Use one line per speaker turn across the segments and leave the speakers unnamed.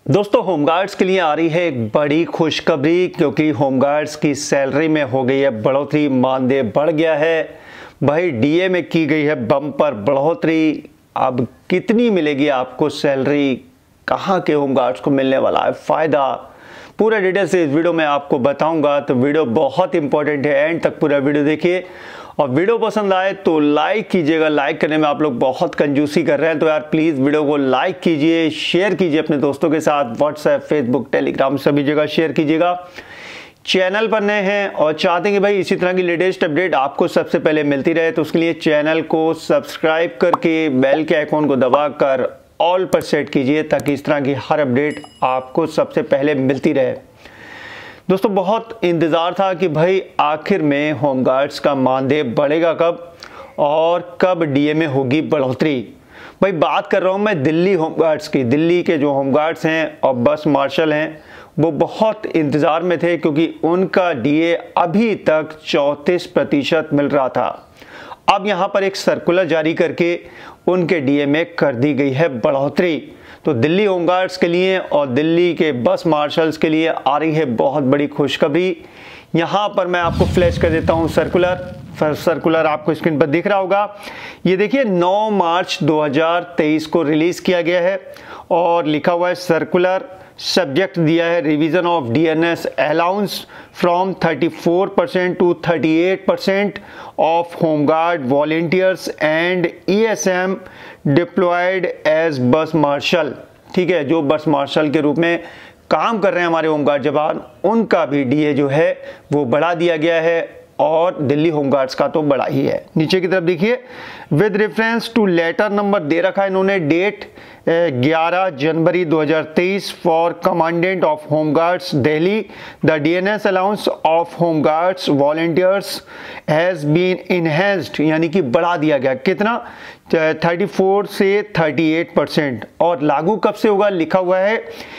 दोस्तों होमगार्ड्स के लिए आ रही है एक बड़ी खुशखबरी, क्योंकि होमगार्ड्स की सैलरी में हो गई है बढ़ोतरी। मानदेय बढ़ गया है भाई, डीए में की गई है बम्पर बढ़ोतरी। अब कितनी मिलेगी आपको सैलरी, कहाँ के होमगार्ड्स को मिलने वाला है फ़ायदा, पूरा डिटेल से इस वीडियो में आपको बताऊंगा। तो वीडियो बहुत इंपॉर्टेंट है, एंड तक पूरा वीडियो देखिए। और वीडियो पसंद आए तो लाइक कीजिएगा। लाइक करने में आप लोग बहुत कंजूसी कर रहे हैं, तो यार प्लीज़ वीडियो को लाइक कीजिए, शेयर कीजिए अपने दोस्तों के साथ। व्हाट्सएप, फेसबुक, टेलीग्राम सभी जगह शेयर कीजिएगा। चैनल पर नए हैं और चाहते हैं कि भाई इसी तरह की लेटेस्ट अपडेट आपको सबसे पहले मिलती रहे, तो उसके लिए चैनल को सब्सक्राइब करके बेल के आइकॉन को दबाकर ऑल पर सेट कीजिए, ताकि इस तरह की हर अपडेट आपको सबसे पहले मिलती रहे। दोस्तों बहुत इंतज़ार था कि भाई आखिर में होमगार्ड्स का मानदेय बढ़ेगा कब और कब डीए में होगी बढ़ोतरी। भाई बात कर रहा हूँ मैं दिल्ली होमगार्ड्स की। दिल्ली के जो होमगार्ड्स हैं और बस मार्शल हैं वो बहुत इंतज़ार में थे, क्योंकि उनका डीए अभी तक 34% मिल रहा था। अब यहाँ पर एक सर्कुलर जारी करके उनके डीए में कर दी गई है बढ़ोतरी। तो दिल्ली होमगार्ड्स के लिए और दिल्ली के बस मार्शल्स के लिए आ रही है बहुत बड़ी खुशखबरी। यहाँ पर मैं आपको फ्लैश कर देता हूँ सर्कुलर आपको स्क्रीन पर दिख रहा होगा। ये देखिए 9 मार्च 2023 को रिलीज़ किया गया है और लिखा हुआ है सर्कुलर। सब्जेक्ट दिया है revision of DNS allowance from 34% to 38% of home guard volunteers and ESM deployed as bus marshal. ठीक है, जो बस मार्शल के रूप में काम कर रहे हैं हमारे होमगार्ड जवान, उनका भी डीए जो है वो बढ़ा दिया गया है, और दिल्ली होमगार्ड्स का तो बड़ा ही है। नीचे की तरफ देखिए, with reference to letter number दे रखा है इन्होंने, date 11 January 2023 for commandant of home guards Delhi, the DNS allowance of home guards volunteers has been enhanced, यानी कि बढ़ा दिया गया। कितना? 34 से 38%। और लागू कब से होगा? लिखा हुआ है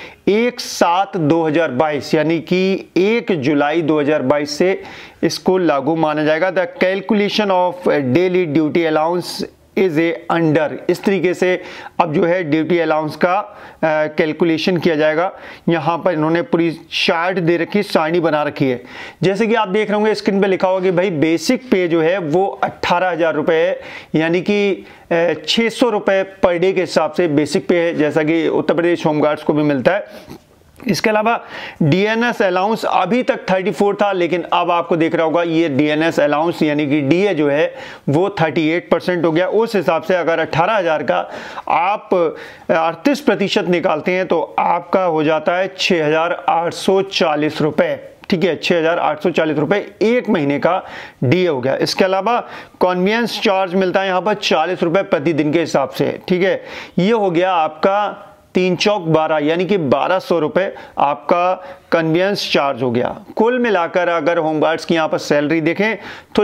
1/7/2022, यानी कि 1 जुलाई 2022 से इसको लागू माना जाएगा। The calculation of daily duty allowance is as under, इस तरीके से अब जो है ड्यूटी अलाउंस का कैलकुलेशन किया जाएगा। यहाँ पर इन्होंने पूरी चार्ट दे रखी, सारणी बना रखी है। जैसे कि आप देख रहे होंगे स्क्रीन पे लिखा होगा कि भाई बेसिक पे जो है वो 18,000 रुपये है, यानी कि 600 रुपये पर डे के हिसाब से बेसिक पे है, जैसा कि उत्तर प्रदेश होमगार्ड्स को भी मिलता है। इसके अलावा डीएनएस अलाउंस अभी तक 34 था, लेकिन अब आपको देख रहा होगा ये डीएनएस अलाउंस यानी कि डीए जो है वो 38% हो गया। उस हिसाब से अगर 18,000 का आप 38% निकालते हैं तो आपका हो जाता है 6,840 रुपये। ठीक है, 6,840 रुपये एक महीने का डीए हो गया। इसके अलावा कन्वीनियंस चार्ज मिलता है यहाँ पर 40 रुपये प्रतिदिन के हिसाब से। ठीक है, ये हो गया आपका 3 चौक 12, यानी कि 1,200 रुपये आपका कन्वीनियंस चार्ज हो गया। कुल मिलाकर अगर होमगार्ड्स की यहाँ पर सैलरी देखें तो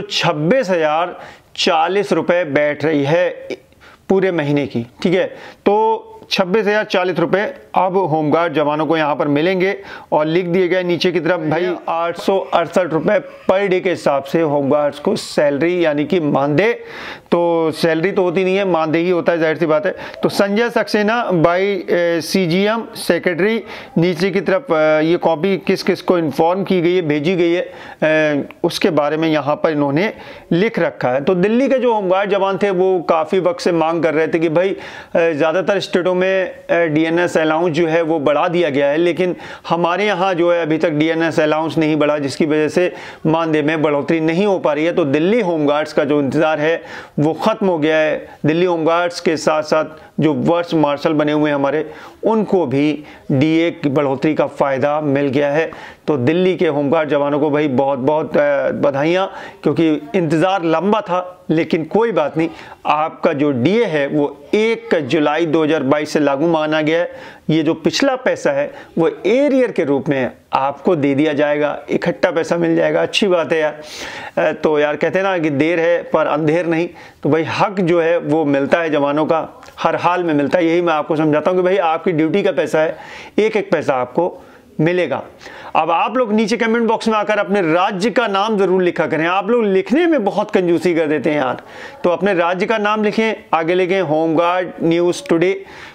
26,040 रुपये बैठ रही है पूरे महीने की। ठीक है, तो 26,040 रुपये अब होमगार्ड जवानों को यहाँ पर मिलेंगे। और लिख दिए गए नीचे की तरफ भाई 868 रुपये पर डे के हिसाब से होमगार्ड्स को सैलरी, यानी कि मानदेय। तो सैलरी तो होती नहीं है, मानदेय ही होता है, जाहिर सी बात है। तो Sanjay Saxena by CGM secretary, नीचे की तरफ ये कॉपी किस किस को इन्फॉर्म की गई है, भेजी गई है, उसके बारे में यहाँ पर इन्होंने लिख रखा है। तो दिल्ली के जो होमगार्ड जवान थे वो काफ़ी वक्त से मांग कर रहे थे कि भाई ज़्यादातर स्टेटों में डीएनएस अलाउंस जो है वो बढ़ा दिया गया है, लेकिन हमारे यहाँ जो है अभी तक डीएनएस अलाउंस नहीं बढ़ा, जिसकी वजह से मानदेय में बढ़ोतरी नहीं हो पा रही है। तो दिल्ली होमगार्ड्स का जो इंतज़ार है वो ख़त्म हो गया है। दिल्ली होमगार्ड्स के साथ साथ जो वर्ष मार्शल बने हुए हैं हमारे, उनको भी डीए की बढ़ोतरी का फ़ायदा मिल गया है। तो दिल्ली के होमगार्ड जवानों को भाई बहुत बहुत बधाइयाँ, क्योंकि इंतज़ार लंबा था, लेकिन कोई बात नहीं, आपका जो डीए है वो 1 जुलाई 2022 से लागू माना गया है। ये जो पिछला पैसा है वो एरियर के रूप में आपको दे दिया जाएगा, इकट्ठा पैसा मिल जाएगा। अच्छी बात है यार। तो यार कहते हैं ना कि देर है पर अंधेर नहीं, तो भाई हक जो है वो मिलता है जवानों का, हर हाल में मिलता है। यही मैं आपको समझाता हूँ कि भाई आपकी ड्यूटी का पैसा है, एक एक पैसा आपको मिलेगा। अब आप लोग नीचे कमेंट बॉक्स में आकर अपने राज्य का नाम जरूर लिखा करें। आप लोग लिखने में बहुत कंजूसी कर देते हैं यार, तो अपने राज्य का नाम लिखें, आगे लिखें होमगार्ड न्यूज़ टुडे।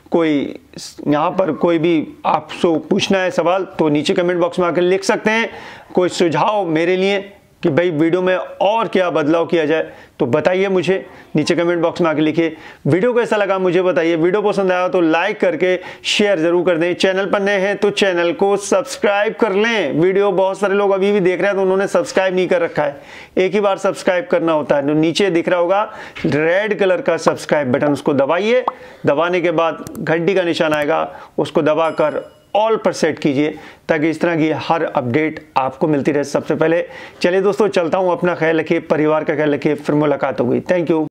कोई यहाँ पर कोई भी आपसे पूछना है सवाल तो नीचे कमेंट बॉक्स में आकर लिख सकते हैं। कोई सुझाव मेरे लिए कि भाई वीडियो में और क्या बदलाव किया जाए तो बताइए, मुझे नीचे कमेंट बॉक्स में आके लिखिए। वीडियो कैसा लगा मुझे बताइए। वीडियो पसंद आया तो लाइक करके शेयर जरूर कर दें। चैनल पर नए हैं तो चैनल को सब्सक्राइब कर लें। वीडियो बहुत सारे लोग अभी भी देख रहे हैं तो उन्होंने सब्सक्राइब नहीं कर रखा है। एक ही बार सब्सक्राइब करना होता है। तो नीचे दिख रहा होगा रेड कलर का सब्सक्राइब बटन, उसको दबाइए। दबाने के बाद घंटी का निशान आएगा, उसको दबाकर ऑल पर सेट कीजिए ताकि इस तरह की हर अपडेट आपको मिलती रहे सबसे पहले। चलिए दोस्तों, चलता हूं। अपना ख्याल रखिए, परिवार का ख्याल रखिए। फिर मुलाकात होगी। Thank you.